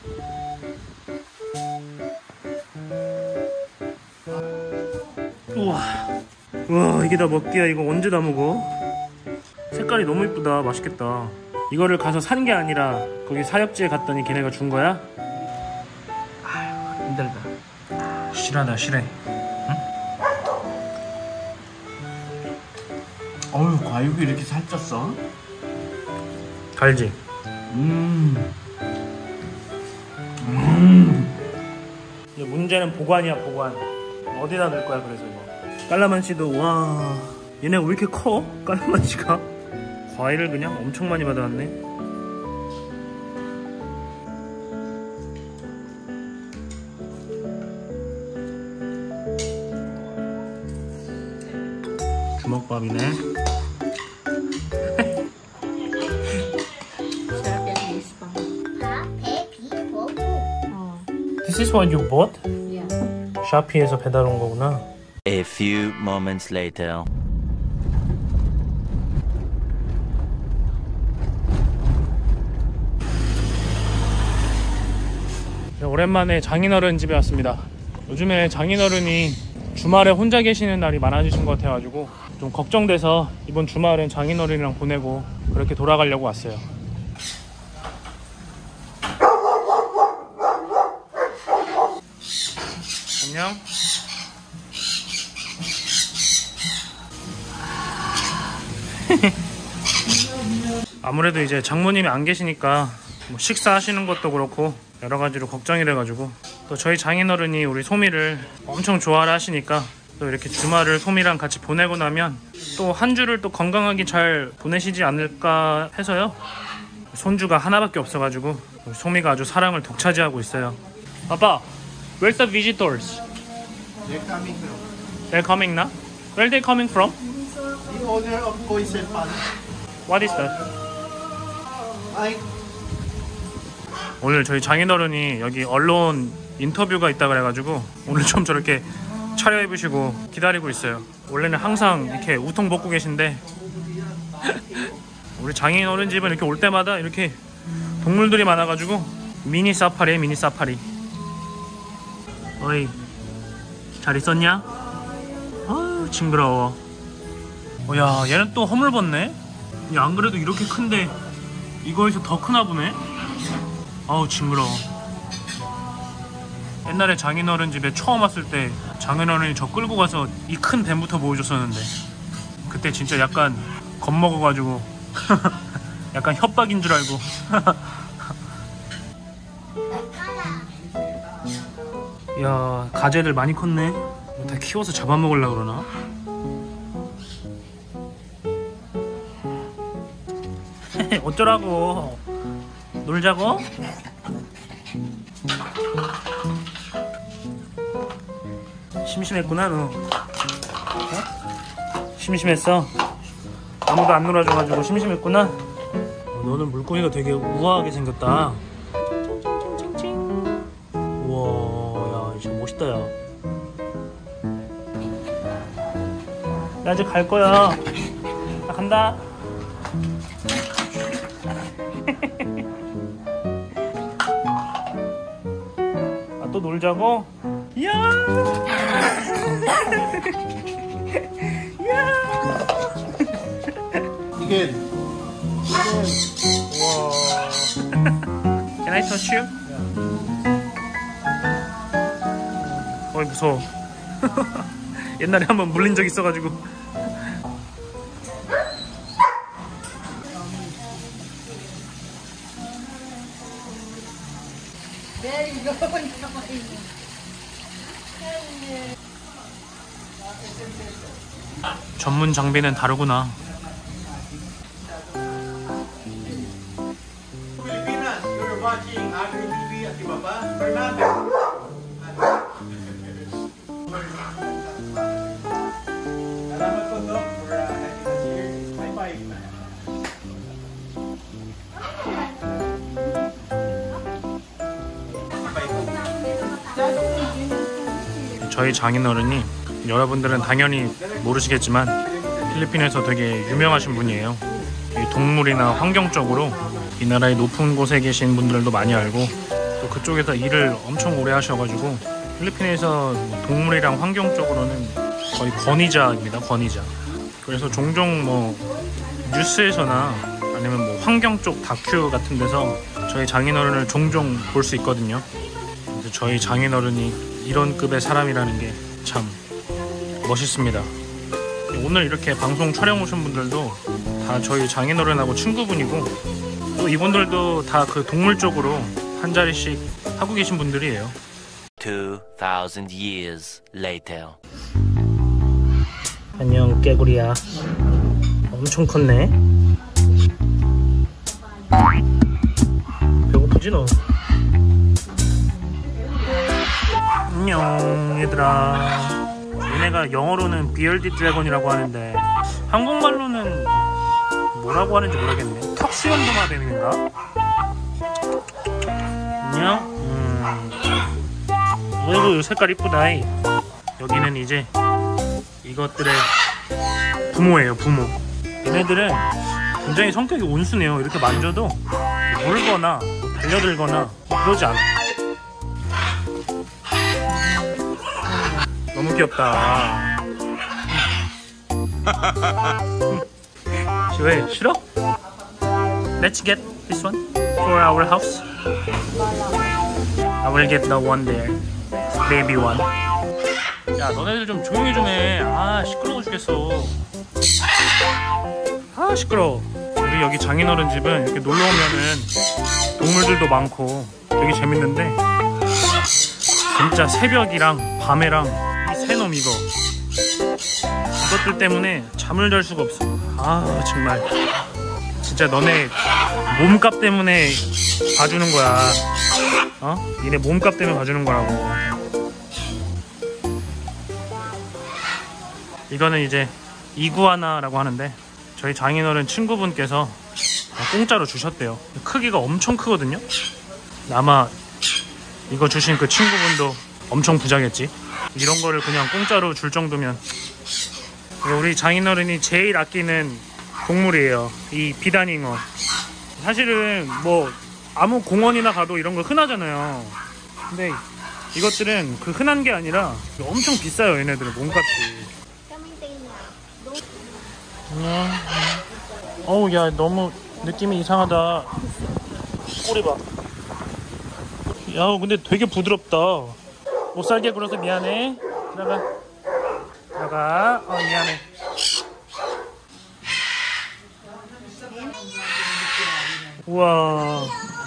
우와, 이게 다 먹기야. 이거 언제 다 먹어? 색깔이 너무 이쁘다. 맛있겠다. 이거를 가서 산 게 아니라 거기 사육지에 갔더니 걔네가 준 거야? 아유, 힘들다. 실하다, 실해. 응? 어휴, 과육이 이렇게 살쪘어? 달지? 근데 문제는 보관이야, 보관. 어디다 넣을 거야, 그래서 이거. 깔라만시도, 와, 얘네가 왜 이렇게 커? 깔라만시가? 과일을 그냥 엄청 많이 받아왔네. 주먹밥이네. This is what you bought? Yeah. 샤피에서 배달 온 거구나. A few moments later. 오랜만에 장인어른 집에 왔습니다. 요즘에 장인어른이 주말에 혼자 계시는 날이 많아지신 것 같아가지고 좀 걱정돼서 이번 주말엔 장인어른이랑 보내고 그렇게 돌아가려고 왔어요. 안녕. 아무래도 이제 장모님이 안 계시니까 뭐 식사하시는 것도 그렇고 여러 가지로 걱정이래 가지고 또 저희 장인어른이 우리 소미를 엄청 좋아를 하시니까 또 이렇게 주말을 소미랑 같이 보내고 나면 또 한 주를 또 건강하게 잘 보내시지 않을까 해서요. 손주가 하나밖에 없어 가지고 소미가 아주 사랑을 독차지하고 있어요. 아빠, where's the visitors? They're coming from. They're coming now? Where are they coming from? The owner of Poison Pond. What is that? I 오늘 저희 장인어른이 여기 언론 인터뷰가 있다 그래가지고 오늘 좀 저렇게 차려입으시고 기다리고 있어요. 원래는 항상 이렇게 우통 벗고 계신데 우리 장인어른 집은 이렇게 올 때마다 이렇게 동물들이 많아가지고 미니 사파리에 미니 사파리. 어이, 잘 있었냐? 아유, 징그러워. 야, 얘는 또 허물 벗네? 야, 안 그래도 이렇게 큰데 이거에서 더 크나 보네? 아우, 징그러워. 옛날에 장인어른 집에 처음 왔을 때 장인어른이 저 끌고 가서 이 큰 뱀부터 보여줬었는데 그때 진짜 약간 겁먹어가지고 약간 협박인 줄 알고 야, 가재들 많이 컸네. 다 키워서 잡아먹으려고 그러나? 어쩌라고? 놀자고? 심심했구나 너. 어? 심심했어? 아무도 안 놀아줘가지고 심심했구나? 너는 물고기가 되게 우아하게 생겼다. 우와, 야, 진짜 멋있다. 야, 이제 갈 거야. 나 간다. 아, 또 놀자고? 야! 야! again. 우와. Can I touch you? 어이, 무서워. 옛날에 한번 물린 적 있어가지고. 전문 장비는 다르구나. Pilipinas, you're watching Agri TV at Ibaba. Fernando. Salamat po, Doc, for having us here. High five. 저희 장인어른이 여러분들은 당연히 모르시겠지만 필리핀에서 되게 유명하신 분이에요. 이 동물이나 환경 쪽으로 이 나라의 높은 곳에 계신 분들도 많이 알고 또 또 그쪽에서 일을 엄청 오래 하셔가지고 필리핀에서 동물이랑 환경 쪽으로는 거의 권위자입니다. 권위자. 그래서 종종 뭐 뉴스에서나 아니면 뭐 환경 쪽 다큐 같은 데서 저희 장인어른을 종종 볼 수 있거든요. 근데 저희 장인어른이 이런 급의 사람이라는 게 참 멋있습니다. 오늘 이렇게 방송 촬영 오신 분들도 다 저희 장인어른하고 친구분이고 또 이분들도 다 그 동물 쪽으로 한 자리씩 하고 계신 분들이에요. 2,000 years later. 안녕 깨구리야. 엄청 컸네. 배고프지 너? 안녕 얘들아. 얘네가 영어로는 비얼디 드래곤이라고 하는데 한국말로는 뭐라고 하는지 모르겠네. 턱수연도마뱀인가? 안녕. 어이구 색깔 이쁘다. 여기는 이제 이것들의 부모예요. 부모. 얘네들은 굉장히 성격이 온순해요. 이렇게 만져도 물거나 달려들거나 그러지 않아. 너무 귀엽다. 왜 싫어? Let's get this one for our house. I will get the one there, baby one. 야 너네들 좀 조용히 좀 해. 아 시끄러워 죽겠어. 아 시끄러워. 우리 여기 장인어른 집은 이렇게 놀러 오면은 동물들도 많고 되게 재밌는데 진짜 새벽이랑 밤에랑 이 새놈 이것들 때문에 잠을 잘 수가 없어. 아 정말 진짜 너네 몸값 때문에 봐주는 거야. 어? 니네 몸값 때문에 봐주는 거라고. 이거는 이제 이구아나라고 하는데 저희 장인어른 친구분께서 공짜로 주셨대요. 크기가 엄청 크거든요. 아마 이거 주신 그 친구분도 엄청 부자겠지. 이런 거를 그냥 공짜로 줄 정도면. 우리 장인어른이 제일 아끼는 동물이에요. 이 비단잉어. 사실은 뭐 아무 공원이나 가도 이런 거 흔하잖아요. 근데 이것들은 그 흔한 게 아니라 엄청 비싸요. 얘네들은 몸값이. 안녕. 어우 야 너무 느낌이 이상하다. 꼬리 봐. 야 근데 되게 부드럽다. 못살게 굴어서 미안해. 들어가. 미안해. 우와.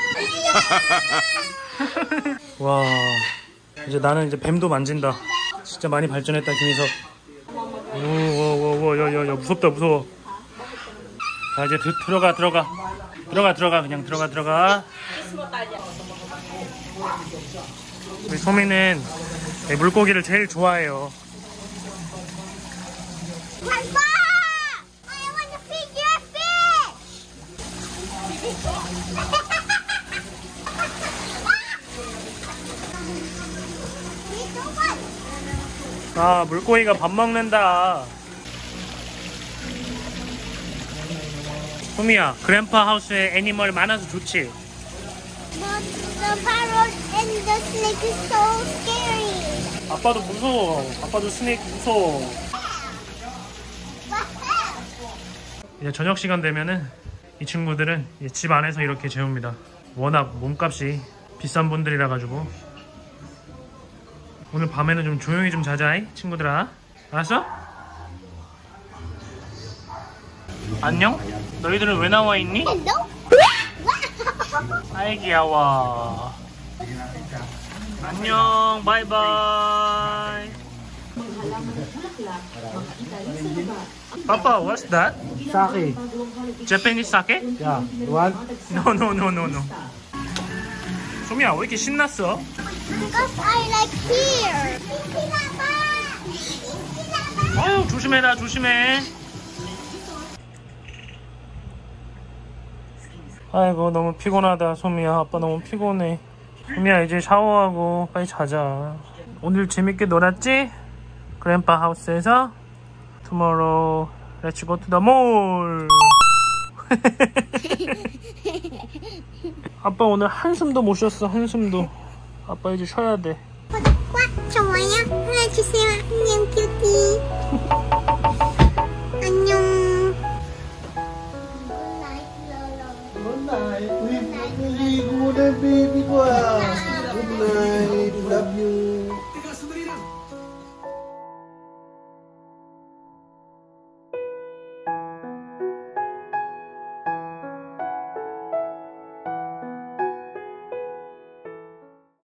와. 이제 나는 이제 뱀도 만진다. 진짜 많이 발전했다 김희석. 야 무섭다 무서워. 자 이제 들어가 그냥 들어가. 우리 소미는 물고기를 제일 좋아해요. Papa! I want to feed your fish! 아 물고기가 밥 먹는다. 소미야 그랜파 하우스에 애니멀 많아서 좋지? But the parrot and the snake is so scary. 아빠도 무서워. 아빠도 스네이크 무서워. 이제 저녁 시간 되면은 이 친구들은 이제 집 안에서 이렇게 재웁니다. 워낙 몸값이 비싼 분들이라 가지고. 오늘 밤에는 좀 조용히 좀 자자 친구들아. 알았어? 안녕? 너희들은 왜 나와 있니? Hello? 아이 귀여워. 안녕 바이바이. Papa, what's that? Sake. Japanese sake? Yeah, you want? No. 소미야 왜 이렇게 신났어? Because I like here. 아유 조심해라 조심해. 아이고 너무 피곤하다 소미야. 아빠 너무 피곤해. 소미야 이제 샤워하고 빨리 자자. 오늘 재밌게 놀았지? 그랜파 하우스에서. Tomorrow let's go to the mall. 아빠 오늘 한숨도 못 쉬었어. 한숨도. 아빠 이제 쉬어야 돼. 구독과 좋아요 눌러주세요. 안녕 큐티.